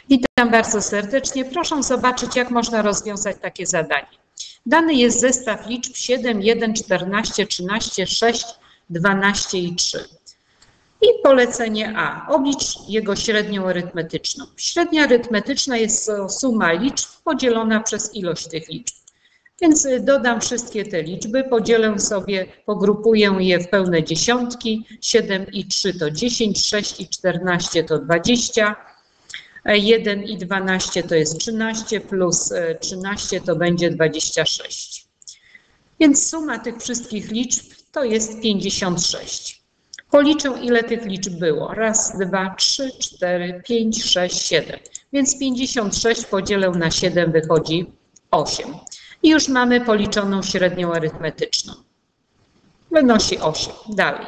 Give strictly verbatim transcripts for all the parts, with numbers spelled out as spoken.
Witam bardzo serdecznie. Proszę zobaczyć, jak można rozwiązać takie zadanie. Dany jest zestaw liczb siedem, jeden, czternaście, trzynaście, sześć, dwanaście i trzy. I polecenie A. Oblicz jego średnią arytmetyczną. Średnia arytmetyczna jest suma liczb podzielona przez ilość tych liczb. Więc dodam wszystkie te liczby, podzielę sobie, pogrupuję je w pełne dziesiątki. siedem i trzy to dziesięć, sześć i czternaście to dwadzieścia. jeden i dwanaście to jest trzynaście, plus trzynaście to będzie dwadzieścia sześć. Więc suma tych wszystkich liczb to jest pięćdziesiąt sześć. Policzę, ile tych liczb było. Raz, dwa, trzy, cztery, pięć, sześć, siedem. Więc pięćdziesiąt sześć podzielę na siedem wychodzi osiem. I już mamy policzoną średnią arytmetyczną. Wynosi osiem. Dalej.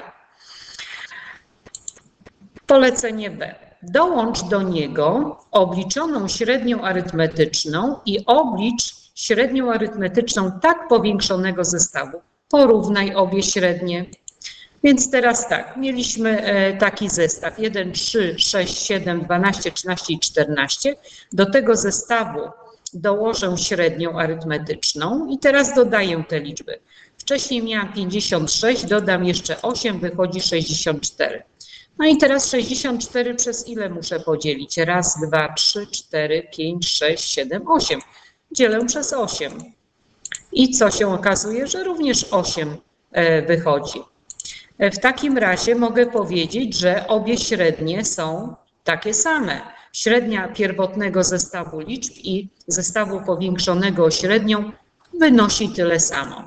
Polecenie B. Dołącz do niego obliczoną średnią arytmetyczną i oblicz średnią arytmetyczną tak powiększonego zestawu. Porównaj obie średnie. Więc teraz tak, mieliśmy taki zestaw jeden, trzy, sześć, siedem, dwanaście, trzynaście i czternaście. Do tego zestawu dołożę średnią arytmetyczną i teraz dodaję te liczby. Wcześniej miałam pięćdziesiąt sześć, dodam jeszcze osiem, wychodzi sześćdziesiąt cztery. No i teraz sześćdziesiąt cztery przez ile muszę podzielić? Raz, dwa, trzy, cztery, pięć, sześć, siedem, osiem. Dzielę przez osiem. I co się okazuje? Że również osiem wychodzi. W takim razie mogę powiedzieć, że obie średnie są takie same. Średnia pierwotnego zestawu liczb i zestawu powiększonego o średnią wynosi tyle samo.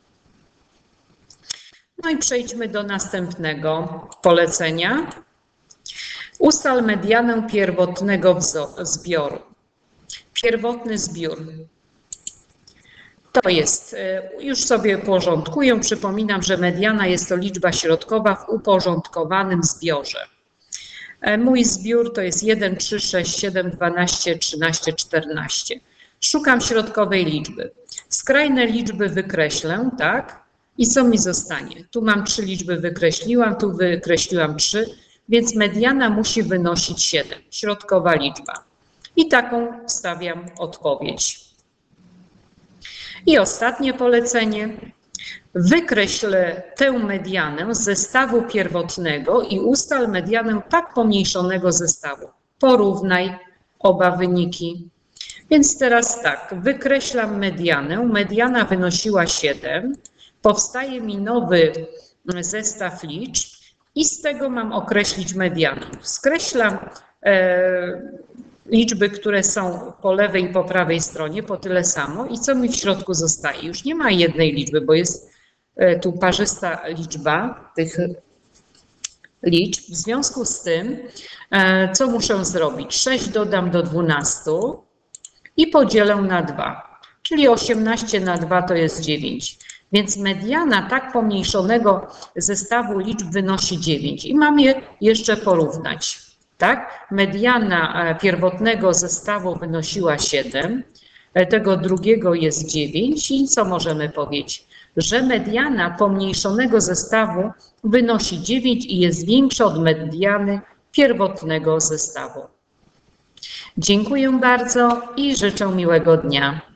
No i przejdźmy do następnego polecenia. Ustal medianę pierwotnego zbioru. Pierwotny zbiór. To jest, już sobie porządkuję, przypominam, że mediana jest to liczba środkowa w uporządkowanym zbiorze. Mój zbiór to jest jeden, trzy, sześć, siedem, dwanaście, trzynaście, czternaście. Szukam środkowej liczby. Skrajne liczby wykreślę, tak? I co mi zostanie? Tu mam trzy liczby, wykreśliłam, tu wykreśliłam trzy, więc mediana musi wynosić siedem. Środkowa liczba. I taką wstawiam odpowiedź. I ostatnie polecenie. Wykreśl tę medianę z zestawu pierwotnego i ustal medianę tak pomniejszonego zestawu. Porównaj oba wyniki. Więc teraz tak, wykreślam medianę. Mediana wynosiła siedem. Powstaje mi nowy zestaw liczb i z tego mam określić medianę. Skreślam e, liczby, które są po lewej i po prawej stronie, po tyle samo. I co mi w środku zostaje? Już nie ma jednej liczby, bo jest tu parzysta liczba tych liczb. W związku z tym, co muszę zrobić? sześć dodam do dwunastu i podzielę na dwa. Czyli osiemnaście na dwa to jest dziewięć. Więc mediana tak pomniejszonego zestawu liczb wynosi dziewięć. I mam je jeszcze porównać. Tak? Mediana pierwotnego zestawu wynosiła siedem, tego drugiego jest dziewięć i co możemy powiedzieć? Że mediana pomniejszonego zestawu wynosi dziewięć i jest większa od mediany pierwotnego zestawu. Dziękuję bardzo i życzę miłego dnia.